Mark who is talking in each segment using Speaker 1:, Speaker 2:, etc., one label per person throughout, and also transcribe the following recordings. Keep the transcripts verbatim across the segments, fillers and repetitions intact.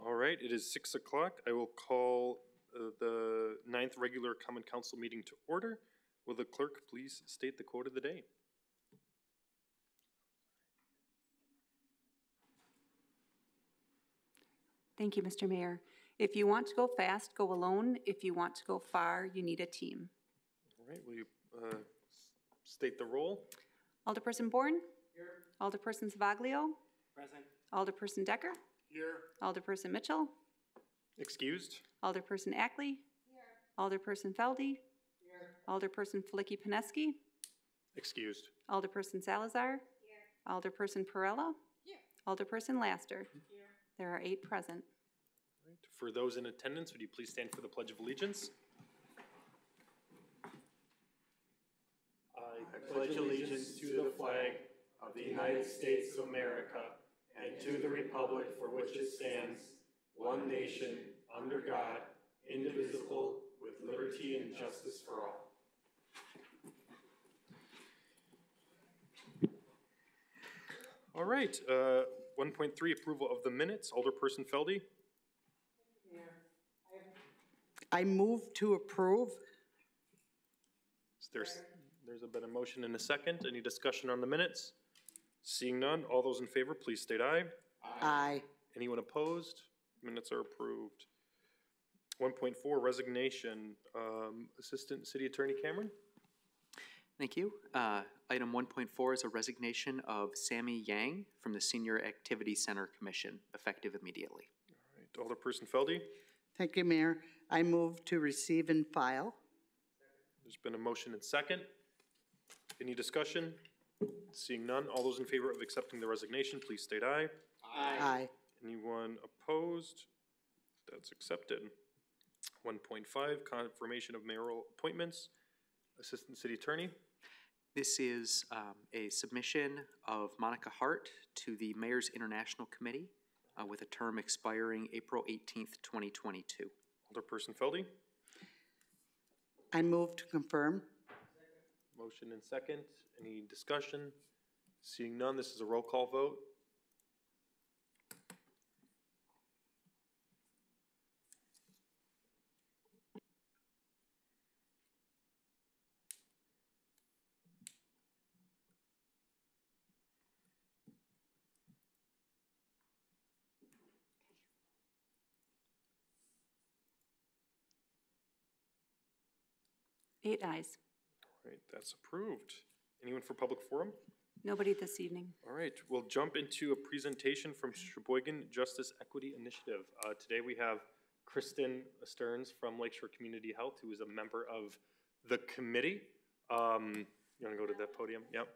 Speaker 1: All right, it is six o'clock. I will call uh, the ninth regular Common Council meeting to order. Will the clerk please state the quote of the day?
Speaker 2: Thank you, Mister Mayor. If you want to go fast, go alone. If you want to go far, you need a team.
Speaker 1: All right, will you uh, state the roll?
Speaker 2: Alderperson Bourne?
Speaker 3: Here.
Speaker 2: Alderperson Savaglio?
Speaker 3: Present.
Speaker 2: Alderperson Decker?
Speaker 3: Here.
Speaker 2: Alderperson Mitchell?
Speaker 1: Excused.
Speaker 2: Alderperson Ackley?
Speaker 3: Here.
Speaker 2: Alderperson Feldy?
Speaker 3: Here.
Speaker 2: Alderperson Felicki-Pineski?
Speaker 1: Excused.
Speaker 2: Alderperson Salazar?
Speaker 3: Here.
Speaker 2: Alderperson Perella?
Speaker 3: Here.
Speaker 2: Alderperson Laster?
Speaker 3: Here.
Speaker 2: There are eight present.
Speaker 1: All right. For those in attendance, would you please stand for the Pledge of Allegiance?
Speaker 4: I pledge allegiance to the flag of the United States of America and to the republic for which it stands, one nation, under God, indivisible, with liberty and justice for all.
Speaker 1: All right, uh, one point three, approval of the minutes. Alderperson Feldy.
Speaker 5: I move to approve.
Speaker 1: There's, there's a bit of motion in a second. Any discussion on the minutes? Seeing none, all those in favor, please state aye.
Speaker 5: Aye.
Speaker 1: Anyone opposed? Minutes are approved. one point four, resignation. Um, Assistant City Attorney Cameron.
Speaker 6: Thank you. Uh, item one point four is a resignation of Sammy Yang from the Senior Activity Center Commission, effective immediately.
Speaker 1: All right, Alderperson Feldy.
Speaker 5: Thank you, Mayor. I move to receive and file.
Speaker 1: There's been a motion and second. Any discussion? Seeing none, all those in favor of accepting the resignation, please state aye.
Speaker 5: Aye. Aye.
Speaker 1: Anyone opposed? That's accepted. one point five, confirmation of mayoral appointments. Assistant City Attorney.
Speaker 6: This is um, a submission of Monica Hart to the Mayor's International Committee uh, with a term expiring April eighteenth, twenty twenty-two.
Speaker 1: Alderperson Feldy.
Speaker 5: I move to confirm.
Speaker 1: Motion and second. Any discussion? Seeing none, this is a roll call vote.
Speaker 2: Eight ayes.
Speaker 1: All right, that's approved. Anyone for public forum?
Speaker 2: Nobody this evening.
Speaker 1: All right, we'll jump into a presentation from Sheboygan Justice Equity Initiative. Uh, today we have Kristen Stearns from Lakeshore Community Health, who is a member of the committee. Um, you want to go to that podium? Yep.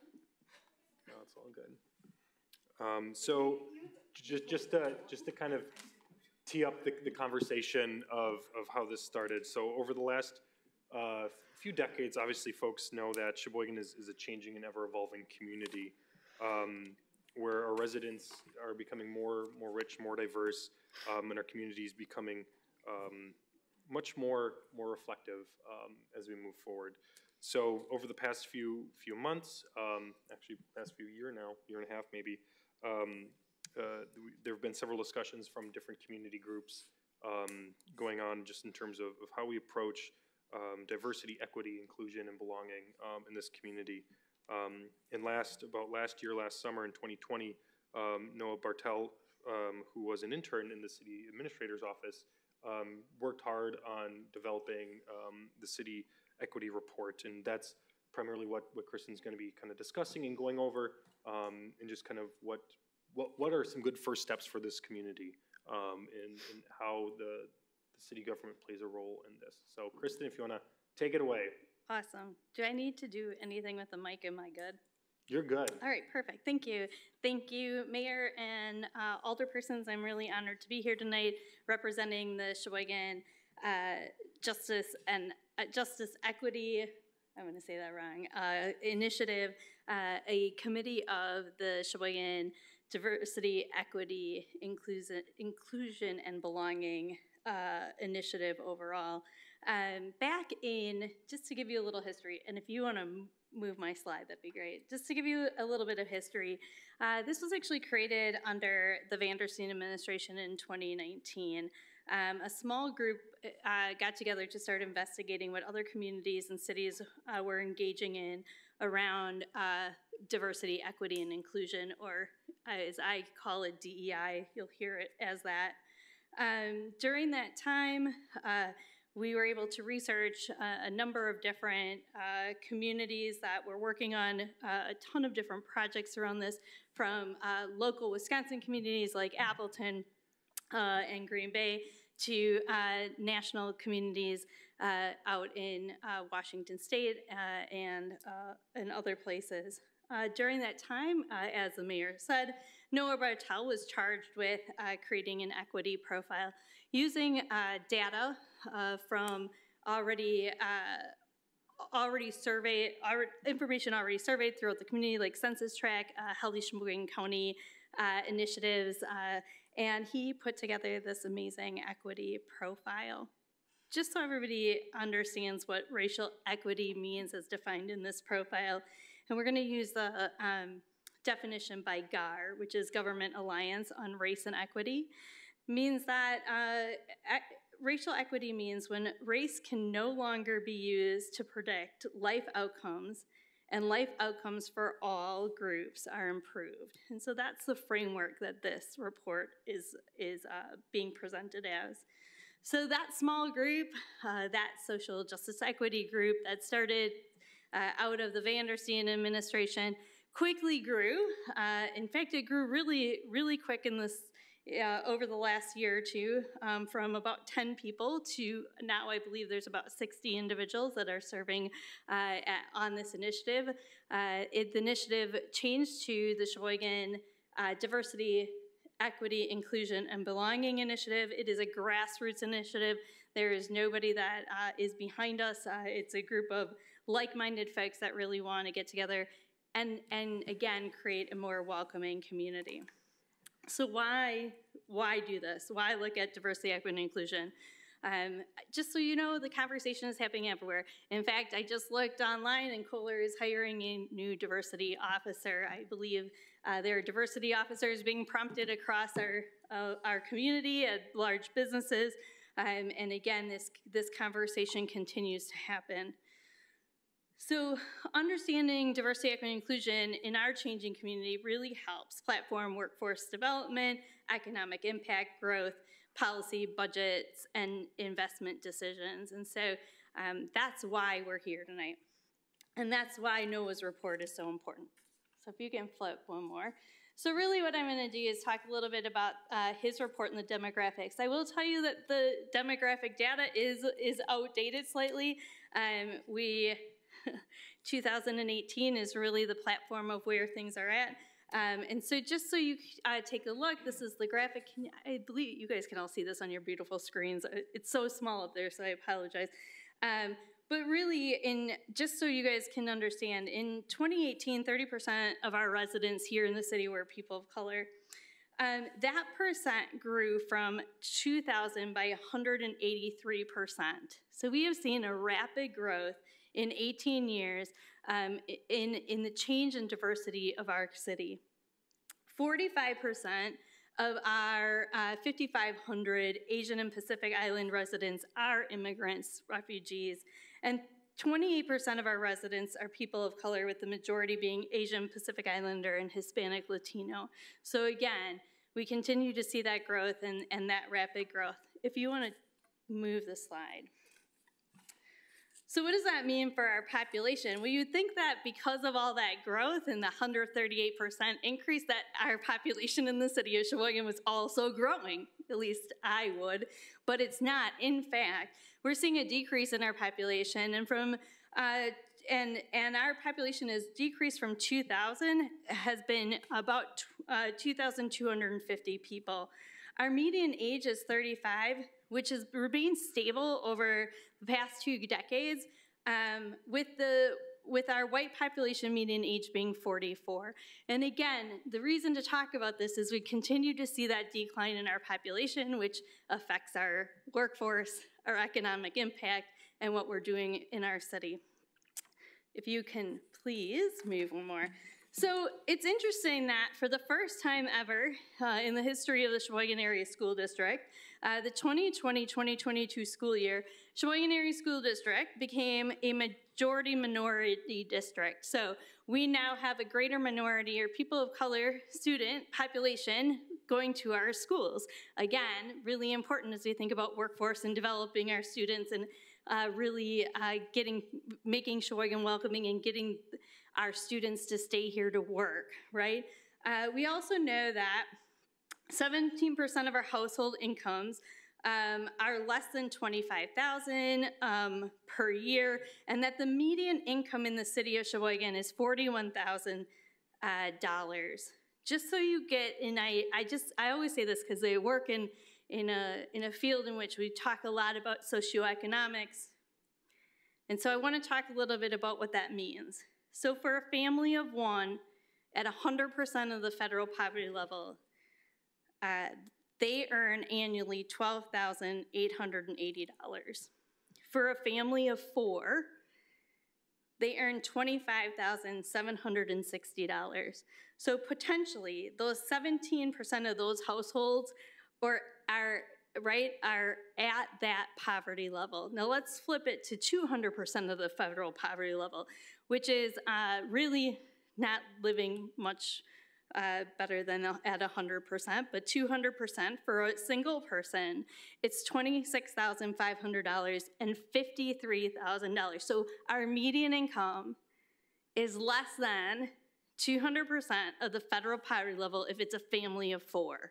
Speaker 1: No, it's all good. Um, so just just to, just to kind of tee up the, the conversation of, of how this started. So over the last uh, few decades, obviously folks know that Sheboygan is, is a changing and ever-evolving community um, where our residents are becoming more, more rich, more diverse, um, and our community is becoming um, much more, more reflective um, as we move forward. So over the past few, few months, um, actually past few year now, year and a half maybe, um, uh, there have been several discussions from different community groups um, going on just in terms of, of how we approach Um, diversity, equity, inclusion, and belonging um, in this community. Um, and last, about last year, last summer in twenty twenty, um, Noah Bartel, um, who was an intern in the city administrator's office, um, worked hard on developing um, the city equity report. And that's primarily what, what Kristen's going to be kind of discussing and going over, um, and just kind of what, what, what are some good first steps for this community um, and, and how the the city government plays a role in this. So Kristen, if you want to take it away.
Speaker 7: Awesome. Do I need to do anything with the mic? Am I good?
Speaker 1: You're good.
Speaker 7: All right, perfect. Thank you. Thank you, Mayor and uh, alderpersons. I'm really honored to be here tonight representing the Sheboygan uh, Justice and uh, Justice Equity, I'm going to say that wrong, uh, initiative, uh, a committee of the Sheboygan Diversity, Equity, Inclusion, Inclusion and Belonging uh, initiative overall. Um, back in, just to give you a little history, and if you want to move my slide, that'd be great. Just to give you a little bit of history, uh, this was actually created under the Vandersteen administration in twenty nineteen. Um, a small group uh, got together to start investigating what other communities and cities uh, were engaging in around uh, diversity, equity, and inclusion, or uh, as I call it, D E I. You'll hear it as that. Um, during that time, uh, we were able to research uh, a number of different uh, communities that were working on uh, a ton of different projects around this, from uh, local Wisconsin communities like Appleton uh, and Green Bay to uh, national communities uh, out in uh, Washington State uh, and, uh, and other places. Uh, during that time, uh, as the mayor said, Noah Bartel was charged with uh, creating an equity profile using uh, data uh, from already uh, already surveyed, our information already surveyed throughout the community, like census tract, uh, Healthy Sheboygan County uh, initiatives, uh, and he put together this amazing equity profile. Just so everybody understands what racial equity means as defined in this profile, and we're going to use the um, definition by G A R, which is Government Alliance on Race and Equity, means that uh, e racial equity means when race can no longer be used to predict life outcomes, and life outcomes for all groups are improved. And so that's the framework that this report is, is uh, being presented as. So that small group, uh, that social justice equity group that started uh, out of the Vandersteen administration, quickly grew. Uh, in fact, it grew really, really quick in this uh, over the last year or two, um, from about ten people to now I believe there's about sixty individuals that are serving uh, at, on this initiative. Uh, it, the initiative changed to the Sheboygan uh, Diversity, Equity, Inclusion, and Belonging Initiative. It is a grassroots initiative. There is nobody that uh, is behind us. Uh, it's a group of like-minded folks that really want to get together and, and again, create a more welcoming community. So why, why do this? Why look at diversity, equity, and inclusion? Um, just so you know, the conversation is happening everywhere. In fact, I just looked online and Kohler is hiring a new diversity officer. I believe uh, there are diversity officers being prompted across our, uh, our community at large businesses. Um, and again, this, this conversation continues to happen. So understanding diversity, equity, and inclusion in our changing community really helps platform workforce development, economic impact, growth, policy, budgets, and investment decisions. And so um, that's why we're here tonight. And that's why Noah's report is so important. So if you can flip one more. So really what I'm gonna do is talk a little bit about uh, his report and the demographics. I will tell you that the demographic data is, is outdated slightly. Um, we, two thousand eighteen is really the platform of where things are at. Um, and so just so you uh, take a look, this is the graphic. Can you, I believe you guys can all see this on your beautiful screens. It's so small up there, so I apologize. Um, but really, in just so you guys can understand, in twenty eighteen, thirty percent of our residents here in the city were people of color. Um, that percent grew from two thousand by one hundred eighty-three percent. So we have seen a rapid growth in eighteen years um, in, in the change and diversity of our city. forty-five percent of our uh, fifty-five hundred Asian and Pacific Island residents are immigrants, refugees, and twenty-eight percent of our residents are people of color, with the majority being Asian, Pacific Islander, and Hispanic Latino. So again, we continue to see that growth and, and that rapid growth. If you want to move the slide. So what does that mean for our population? Well, you'd think that because of all that growth and the one hundred thirty-eight percent increase, that our population in the city of Sheboygan was also growing. At least I would, but it's not. In fact, we're seeing a decrease in our population, and from uh, and and our population has decreased from two thousand, has been about uh, two thousand two hundred fifty people. Our median age is thirty-five, which has remained stable over the past two decades. Um, with the with our white population median age being forty-four. And again, the reason to talk about this is we continue to see that decline in our population, which affects our workforce, our economic impact, and what we're doing in our city. If you can please move one more. So it's interesting that for the first time ever uh, in the history of the Sheboygan Area School District, uh, the twenty twenty twenty twenty-two school year, Sheboygan Area School District became a majority minority district. So we now have a greater minority or people of color student population going to our schools. Again, really important as we think about workforce and developing our students and uh, really uh, getting, making Sheboygan welcoming and getting our students to stay here to work, right? Uh, we also know that seventeen percent of our household incomes um, are less than twenty-five thousand dollars um, per year, and that the median income in the city of Sheboygan is forty-one thousand dollars. Just so you get, and I, I just, I always say this because I work in, in, a, in a field in which we talk a lot about socioeconomics, and so I want to talk a little bit about what that means. So for a family of one, at one hundred percent of the federal poverty level, uh, they earn annually twelve thousand eight hundred eighty dollars. For a family of four, they earn twenty-five thousand seven hundred sixty dollars. So potentially, those seventeen percent of those households or are, right, are at that poverty level. Now let's flip it to two hundred percent of the federal poverty level, which is uh, really not living much uh, better than at one hundred percent, but two hundred percent for a single person, it's twenty-six thousand five hundred dollars and fifty-three thousand dollars. So our median income is less than two hundred percent of the federal poverty level if it's a family of four.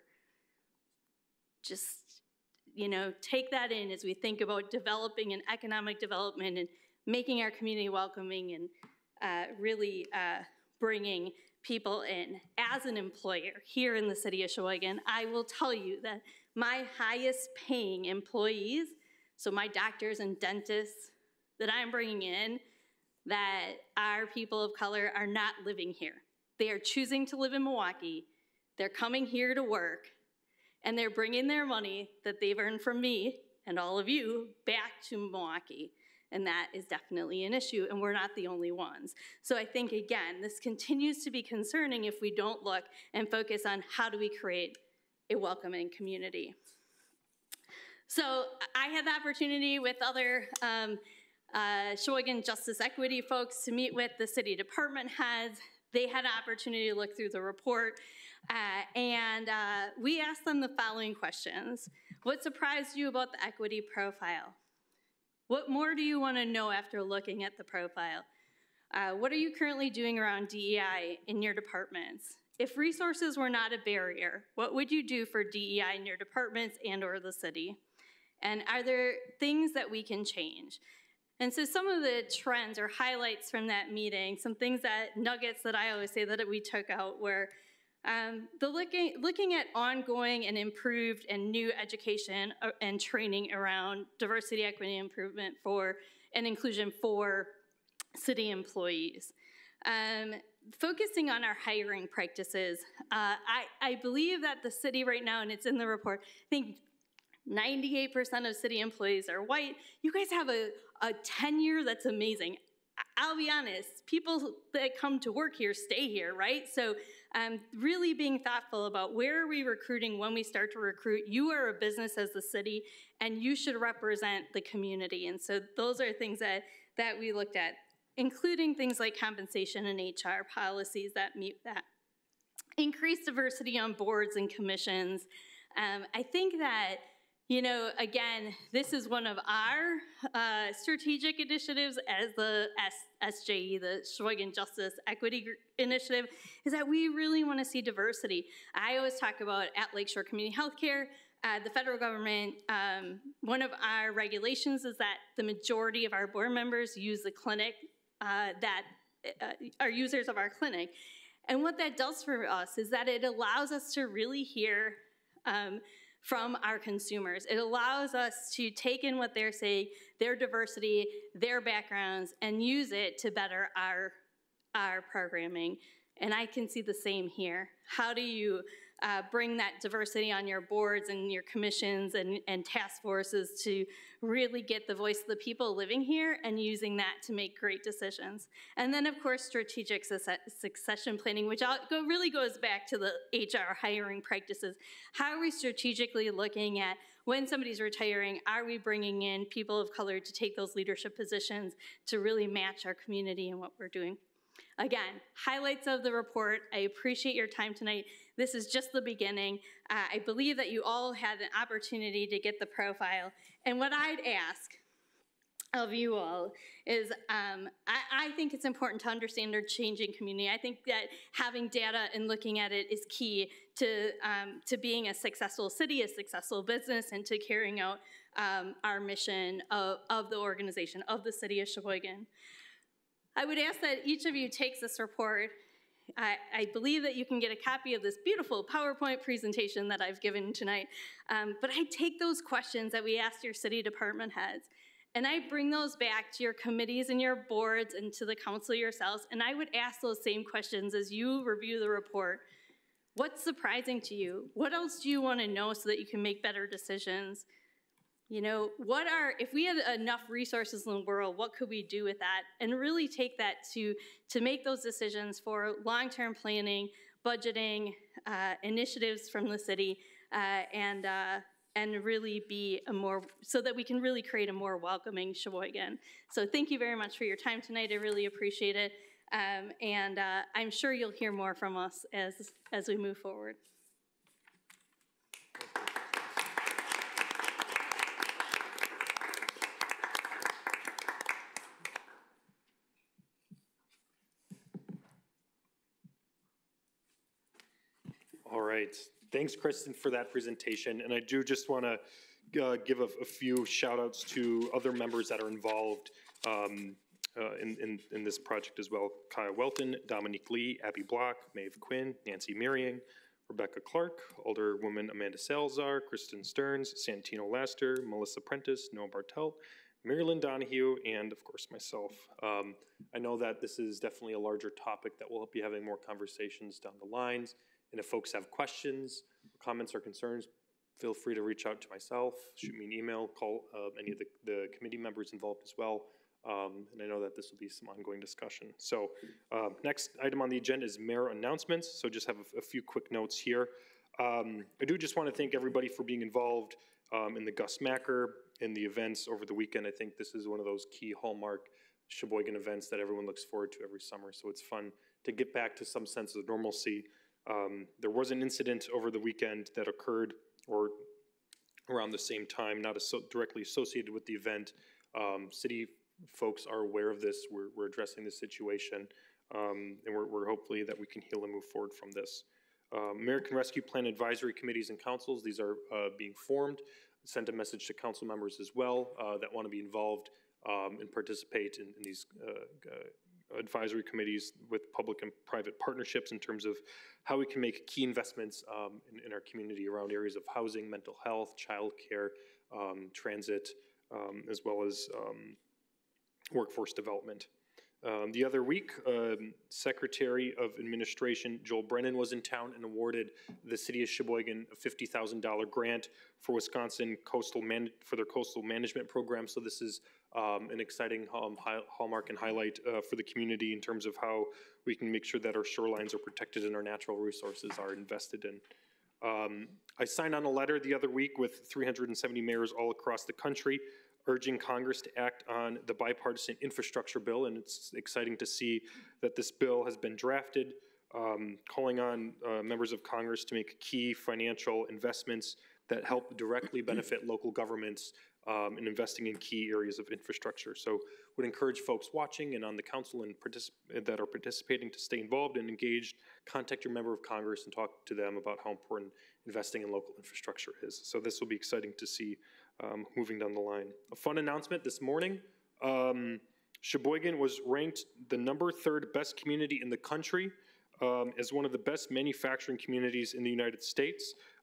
Speaker 7: Just, you know, take that in as we think about developing an economic development and making our community welcoming and uh, really uh, bringing people in. As an employer here in the city of Sheboygan, I will tell you that my highest paying employees, so my doctors and dentists that I'm bringing in, that are people of color are not living here. They are choosing to live in Milwaukee. They're coming here to work, and they're bringing their money that they've earned from me and all of you back to Milwaukee. And that is definitely an issue, and we're not the only ones. So I think, again, this continues to be concerning if we don't look and focus on how do we create a welcoming community. So I had the opportunity with other um, uh, Sheboygan Justice Equity folks to meet with the city department heads. They had an opportunity to look through the report, uh, and uh, we asked them the following questions. What surprised you about the equity profile? What more do you want to know after looking at the profile? Uh, what are you currently doing around D E I in your departments? If resources were not a barrier, what would you do for D E I in your departments and or the city? And are there things that we can change? And so some of the trends or highlights from that meeting, some things that, nuggets that I always say that we took out were Um, the looking, looking at ongoing and improved and new education and training around diversity, equity, improvement for and inclusion for city employees. Um, focusing on our hiring practices, uh, I, I believe that the city right now, and it's in the report, I think ninety-eight percent of city employees are white. You guys have a, a tenure that's amazing. I'll be honest, people that come to work here stay here, right? So um, really being thoughtful about where are we recruiting when we start to recruit. You are a business as the city, and you should represent the community. And so those are things that, that we looked at, including things like compensation and H R policies that meet that. Increased diversity on boards and commissions. Um, I think that, you know, again, this is one of our uh, strategic initiatives as the S J E, the Sheboygan Justice Equity Initiative, is that we really want to see diversity. I always talk about at Lakeshore Community Healthcare, uh, the federal government, um, one of our regulations is that the majority of our board members use the clinic, uh, that uh, are users of our clinic. And what that does for us is that it allows us to really hear um, from our consumers. It allows us to take in what they're saying, their diversity, their backgrounds, and use it to better our, our programming. And I can see the same here. How do you uh, bring that diversity on your boards and your commissions and, and task forces to really get the voice of the people living here and using that to make great decisions? And then, of course, strategic succession planning, which go, really goes back to the H R hiring practices. How are we strategically looking at when somebody's retiring, are we bringing in people of color to take those leadership positions to really match our community and what we're doing? Again, highlights of the report. I appreciate your time tonight. This is just the beginning. Uh, I believe that you all had an opportunity to get the profile. And what I'd ask of you all is um, I, I think it's important to understand our changing community. I think that having data and looking at it is key to, um, to being a successful city, a successful business, and to carrying out um, our mission of, of the organization, of the city of Sheboygan. I would ask that each of you takes this report. I, I believe that you can get a copy of this beautiful PowerPoint presentation that I've given tonight. Um, but I take those questions that we asked your city department heads, and I bring those back to your committees and your boards and to the council yourselves, and I would ask those same questions as you review the report. What's surprising to you? What else do you want to know so that you can make better decisions? You know, what are, if we had enough resources in the world, what could we do with that? And really take that to, to make those decisions for long-term planning, budgeting, uh, initiatives from the city, uh, and, uh, and really be a more, so that we can really create a more welcoming Sheboygan. So thank you very much for your time tonight. I really appreciate it. Um, and uh, I'm sure you'll hear more from us as, as we move forward.
Speaker 1: All right, thanks, Kristen, for that presentation. And I do just want to uh, give a, a few shout outs to other members that are involved um, uh, in, in, in this project as well. Kyle Welton, Dominique Lee, Abby Block, Maeve Quinn, Nancy Mariang, Rebecca Clark, Alderwoman Amanda Salazar, Kristen Stearns, Santino Laster, Melissa Prentice, Noah Bartel, Marilyn Donahue, and of course myself. Um, I know that this is definitely a larger topic that we'll be having more conversations down the lines. And if folks have questions, comments, or concerns, feel free to reach out to myself, shoot me an email, call uh, any of the, the committee members involved as well. Um, and I know that this will be some ongoing discussion. So uh, next item on the agenda is mayor announcements. So just have a, a few quick notes here. Um, I do just want to thank everybody for being involved um, in the Gus Macker, in the events over the weekend. I think this is one of those key hallmark Sheboygan events that everyone looks forward to every summer. So it's fun to get back to some sense of normalcy. Um, there was an incident over the weekend that occurred or around the same time, not as directly associated with the event. Um, city folks are aware of this. We're, we're addressing the situation, um, and we're, we're hopefully that we can heal and move forward from this. Uh, American Rescue Plan Advisory Committees and Councils, these are uh, being formed. Sent a message to council members as well uh, that want to be involved um, and participate in, in these uh, uh, advisory committees with public and private partnerships in terms of how we can make key investments um, in, in our community around areas of housing, mental health, childcare, um, transit, um, as well as um, workforce development. Um, the other week, um, Secretary of Administration Joel Brennan was in town and awarded the City of Sheboygan a fifty thousand dollar grant for Wisconsin coastal man for their coastal management program. So this is um, an exciting um, high hallmark and highlight uh, for the community in terms of how we can make sure that our shorelines are protected and our natural resources are invested in. Um, I signed on a letter the other week with three hundred seventy mayors all across the country, urging Congress to act on the bipartisan infrastructure bill, and it's exciting to see that this bill has been drafted, um, calling on uh, members of Congress to make key financial investments that help directly benefit local governments um, in investing in key areas of infrastructure. So would encourage folks watching and on the council and that are participating to stay involved and engaged, contact your member of Congress and talk to them about how important investing in local infrastructure is. So this will be exciting to see Um, moving down the line. A fun announcement this morning. Um, Sheboygan was ranked the number third best community in the country um, as one of the best manufacturing communities in the United States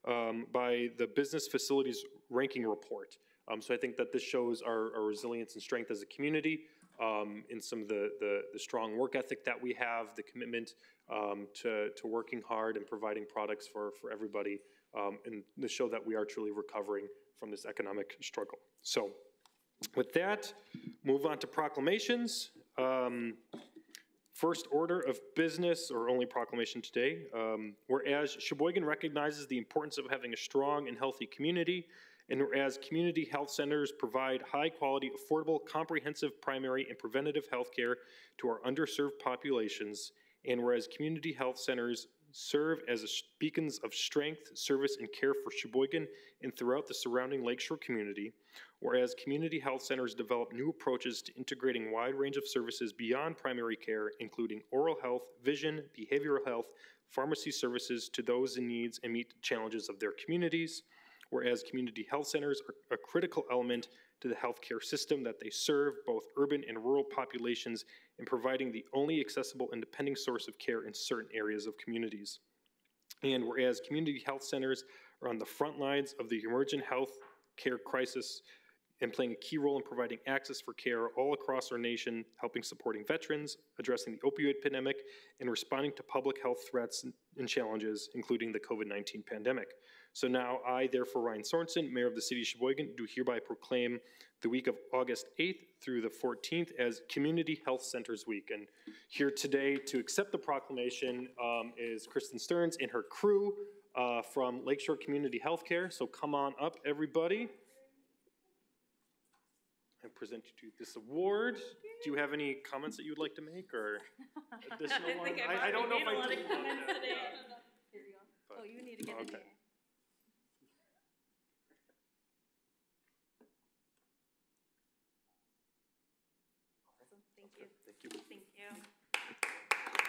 Speaker 1: um, by the Business Facilities Ranking Report. Um, so I think that this shows our, our resilience and strength as a community, um, in some of the, the, the strong work ethic that we have, the commitment um, to, to working hard and providing products for, for everybody, um, and to show that we are truly recovering from this economic struggle. So with that, move on to proclamations. Um, First order of business, or only proclamation today, um, whereas Sheboygan recognizes the importance of having a strong and healthy community, and whereas community health centers provide high-quality, affordable, comprehensive primary and preventative health care to our underserved populations, and whereas community health centers serve as beacons of strength, service, and care for Sheboygan and throughout the surrounding Lakeshore community, whereas community health centers develop new approaches to integrating a wide range of services beyond primary care, including oral health, vision, behavioral health, pharmacy services to those in need and meet the challenges of their communities, whereas community health centers are a critical element to the healthcare system that they serve both urban and rural populations in providing the only accessible and depending source of care in certain areas of communities. And whereas community health centers are on the front lines of the emergent health care crisis and playing a key role in providing access for care all across our nation, helping supporting veterans, addressing the opioid epidemic, and responding to public health threats and challenges, including the COVID nineteen pandemic. So now I, therefore Ryan Sorensen, Mayor of the City of Sheboygan, do hereby proclaim the week of August eighth through the fourteenth as Community Health Centers Week. And here today to accept the proclamation um, is Kristen Stearns and her crew uh, from Lakeshore Community Healthcare. So come on up, everybody. I present you to this award. Do you have any comments that you would like to make, or additional
Speaker 7: I think
Speaker 1: ones?
Speaker 7: I've
Speaker 1: I, I don't know
Speaker 7: already
Speaker 1: if
Speaker 7: made a
Speaker 1: I
Speaker 7: lot
Speaker 1: did.
Speaker 7: of comments today. Here you go.
Speaker 1: But-
Speaker 7: Oh, you need to get in
Speaker 1: okay.
Speaker 7: here. Awesome. Thank you.
Speaker 1: Thank you.
Speaker 7: Thank you.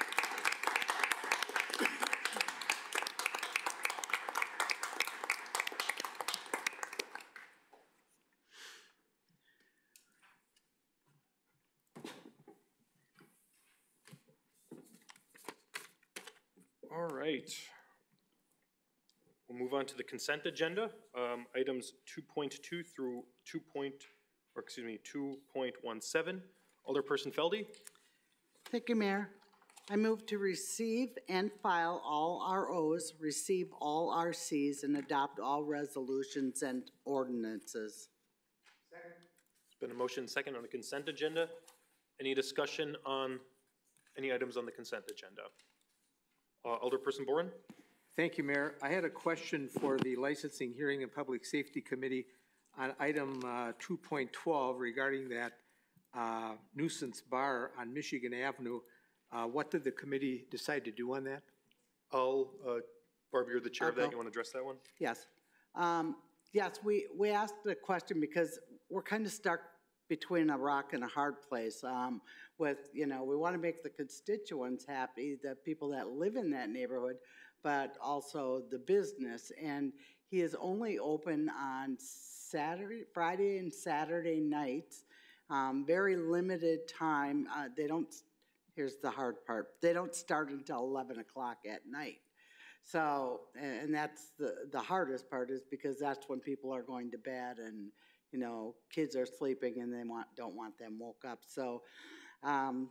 Speaker 1: All right. We'll move on to the consent agenda. Um, items two point two through two point, or excuse me, two point one seven. Alderperson Feldy.
Speaker 5: Thank you, Mayor. I move to receive and file all R Os, receive all R Cs, and adopt all resolutions and ordinances.
Speaker 1: It's been a motion second on the consent agenda. Any discussion on any items on the consent agenda? Uh, Alderperson Boren.
Speaker 3: Thank you, Mayor. I had a question for the Licensing, Hearing, and Public Safety Committee on item uh, two point twelve regarding that uh, nuisance bar on Michigan Avenue. Uh, What did the committee decide to do on that?
Speaker 1: I'll, uh, Barb, you're the chair of
Speaker 5: I'll
Speaker 1: that.
Speaker 5: go.
Speaker 1: You want to address that one?
Speaker 5: Yes. Um, yes, we, we asked the question because we're kind of stuck between a rock and a hard place. Um, with, you know, we want to make the constituents happy, the people that live in that neighborhood, but also the business. And he is only open on Saturday, Friday and Saturday nights. Um, very limited time. Uh, they don't, here's the hard part, they don't start until eleven o'clock at night. So, and that's the, the hardest part, is because that's when people are going to bed and, you know, kids are sleeping and they want, don't want them woke up. So um,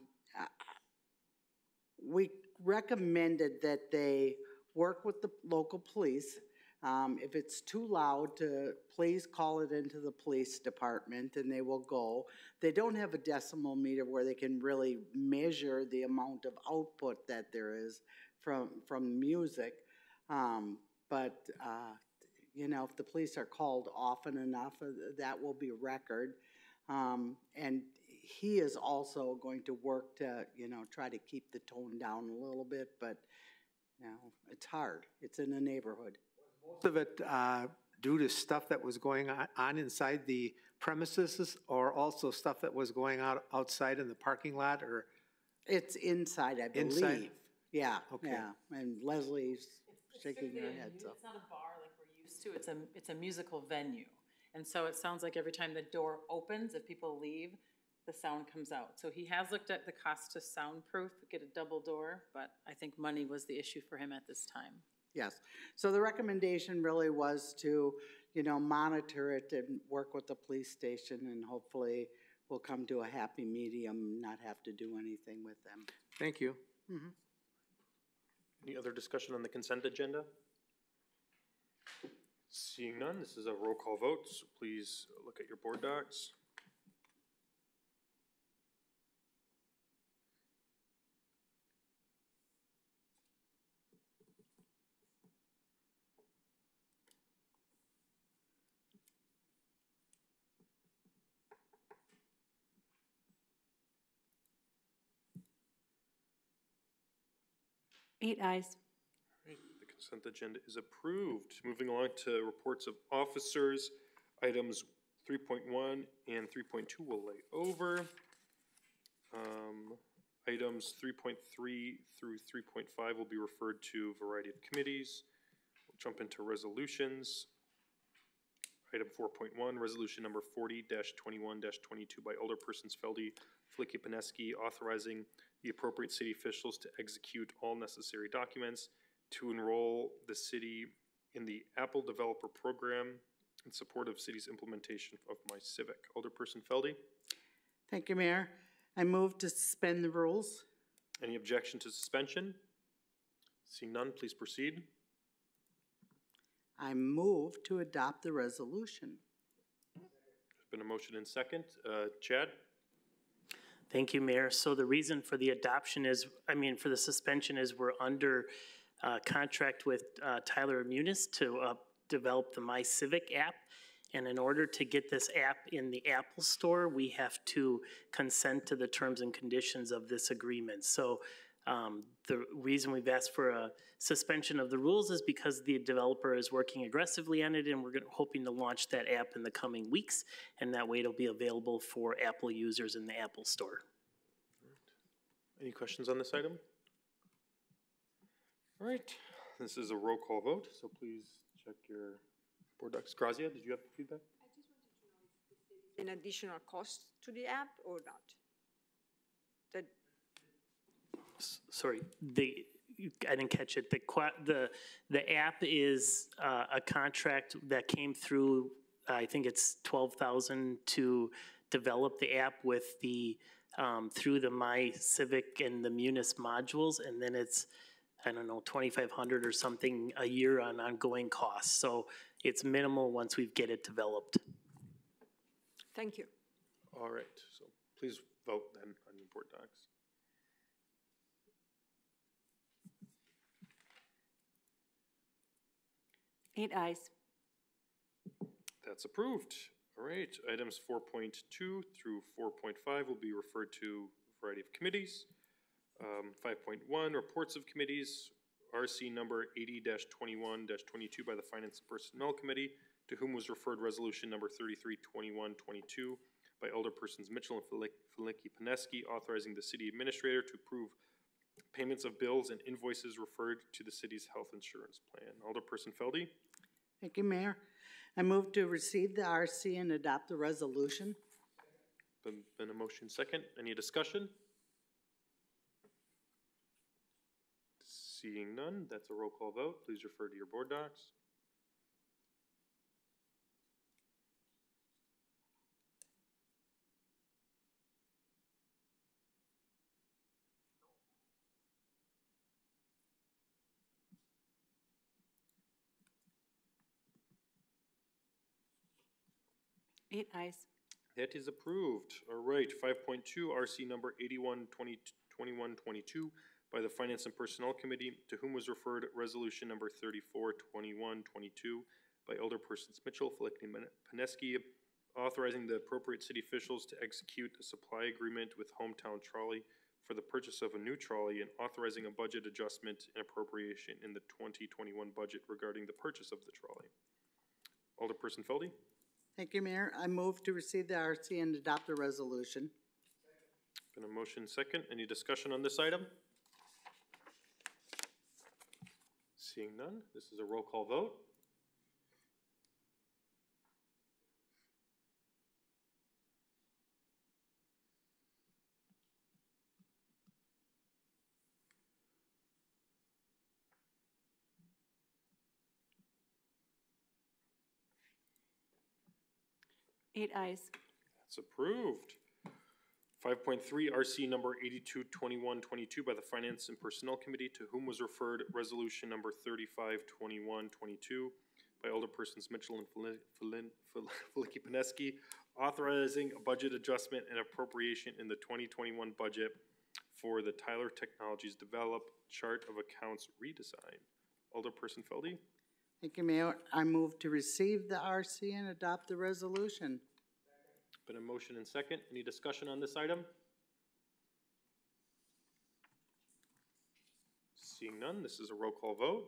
Speaker 5: we recommended that they work with the local police. Um, if it's too loud, to please call it into the police department and they will go. They don't have a decimal meter where they can really measure the amount of output that there is from, from music. Um, but, uh, you know, if the police are called often enough, uh, that will be record. Um, and he is also going to work to, you know, try to keep the tone down a little bit, but, you know, it's hard. It's in a neighborhood.
Speaker 3: Most of it uh, due to stuff that was going on, on inside the premises, or also stuff that was going on outside in the parking lot, or?
Speaker 5: It's inside, I believe.
Speaker 3: Inside?
Speaker 5: Yeah,
Speaker 3: Okay.
Speaker 5: yeah. And Leslie's shaking her
Speaker 8: strictly a
Speaker 5: head,
Speaker 8: mu-
Speaker 5: so.
Speaker 8: It's not a bar like we're used to, it's a, it's a musical venue. And so it sounds like every time the door opens, if people leave, the sound comes out. So he has looked at the cost to soundproof, get a double door, but I think money was the issue for him at this time.
Speaker 5: Yes. So the recommendation really was to, you know, monitor it and work with the police station, and hopefully we'll come to a happy medium, not have to do anything with them.
Speaker 3: Thank you.
Speaker 5: Mm-hmm.
Speaker 1: Any other discussion on the consent agenda? Seeing none, this is a roll call vote, so please look at your board docs.
Speaker 2: Eight ayes.
Speaker 1: Right, the consent agenda is approved. Moving along to reports of officers, items three point one and three point two will lay over. Um, items three point three through three point five will be referred to a variety of committees. We'll jump into resolutions. Item four point one, resolution number forty twenty-one twenty-two by Alderpersons Feldy, Flicky, Pineski, authorizing the appropriate city officials to execute all necessary documents to enroll the city in the Apple Developer Program in support of city's implementation of My Civic. Alderperson Feldy,
Speaker 5: Thank you, Mayor. I move to suspend the rules.
Speaker 1: any objection to suspension? Seeing none, please proceed.
Speaker 5: I move to adopt the resolution.
Speaker 1: There's been a motion and second. Uh, Chad?
Speaker 9: Thank you, Mayor. So the reason for the adoption is, I mean, for the suspension is we're under uh, contract with uh, Tyler Munis to uh, develop the My Civic app. And in order to get this app in the Apple Store, we have to consent to the terms and conditions of this agreement. So um, the reason we've asked for a suspension of the rules is because the developer is working aggressively on it, and we're gonna, hoping to launch that app in the coming weeks, and that way it'll be available for Apple users in the Apple Store.
Speaker 1: Any questions on this item? All right, this is a roll call vote, so please check your board docs. Grazia, did you have feedback?
Speaker 10: I just wanted to know if there's an additional cost to the app or not? The
Speaker 9: S- Sorry, the, I didn't catch it. The, qua- the, the app is uh, a contract that came through, I think it's twelve thousand to develop the app with the, um, through the My Civic and the Munis modules, and then it's, I don't know, twenty-five hundred or something a year on ongoing costs. So it's minimal once we get it developed.
Speaker 10: Thank you.
Speaker 1: All right, so please vote then on your board docs.
Speaker 2: Eight ayes.
Speaker 1: That's approved. All right, items four point two through four point five will be referred to a variety of committees. Um, five point one, reports of committees, R C number eighty twenty-one twenty-two by the Finance and Personnel Committee, to whom was referred resolution number thirty-three twenty-one twenty-two by Alderpersons Mitchell and Felicki Pineski, authorizing the city administrator to approve payments of bills and invoices referred to the city's health insurance plan. Alderperson Feldy,
Speaker 5: Thank you, Mayor. I move to receive the R C and adopt the resolution.
Speaker 1: been, been a motion second. Any discussion? Seeing none, that's a roll call vote. Please refer to your board docs.
Speaker 2: Eight ayes.
Speaker 1: That is approved. All right, five point two, R C number eighty-one twenty-one twenty-two by the Finance and Personnel Committee, to whom was referred resolution number thirty-four twenty-one twenty-two by Alderpersons Mitchell, Felicki Pineski, authorizing the appropriate city officials to execute a supply agreement with Hometown Trolley for the purchase of a new trolley and authorizing a budget adjustment and appropriation in the twenty twenty-one budget regarding the purchase of the trolley. Alderperson Feldy?
Speaker 5: Thank you, Mayor. I move to receive the R C and adopt the resolution.
Speaker 1: Been a motion second. Any discussion on this item? Seeing none, this is a roll call vote.
Speaker 2: Eight ayes.
Speaker 1: That's approved. Five point three, R C number eighty-two twenty-one twenty-two by the Finance and Personnel Committee, to whom was referred resolution number thirty-five twenty-one twenty-two by Alderpersons Mitchell and Filicki-Pineski, authorizing a budget adjustment and appropriation in the twenty twenty-one budget for the Tyler Technologies Develop Chart of Accounts redesign. Alderperson Feldy?
Speaker 5: Thank you, Mayor. I move to receive the R C and adopt the resolution.
Speaker 1: Been a motion and second. Any discussion on this item? Seeing none, this is a roll call vote.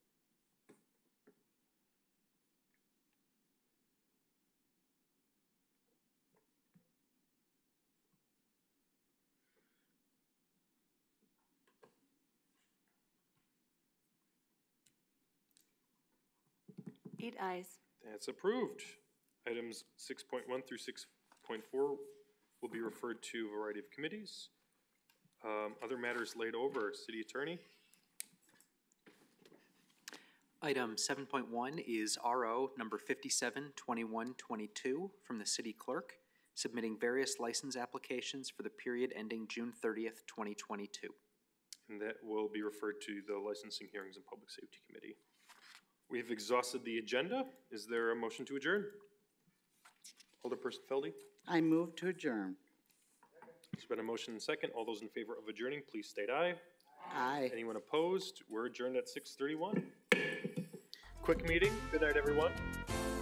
Speaker 2: Eight ayes.
Speaker 1: That's approved. Items six point one through six point four will be referred to a variety of committees. Um, other matters laid over. City Attorney?
Speaker 6: Item seven point one is R O number fifty-seven twenty-one twenty-two from the City Clerk, submitting various license applications for the period ending June thirtieth, twenty twenty-two.
Speaker 1: And that will be referred to the Licensing Hearings and Public Safety Committee. We have exhausted the agenda. Is there a motion to adjourn? Alderperson Feldy?
Speaker 5: I move to adjourn.
Speaker 1: There's been a motion and second. All those in favor of adjourning, please state aye.
Speaker 5: Aye.
Speaker 1: Anyone opposed? We're adjourned at six thirty-one. Quick meeting. Good night, everyone.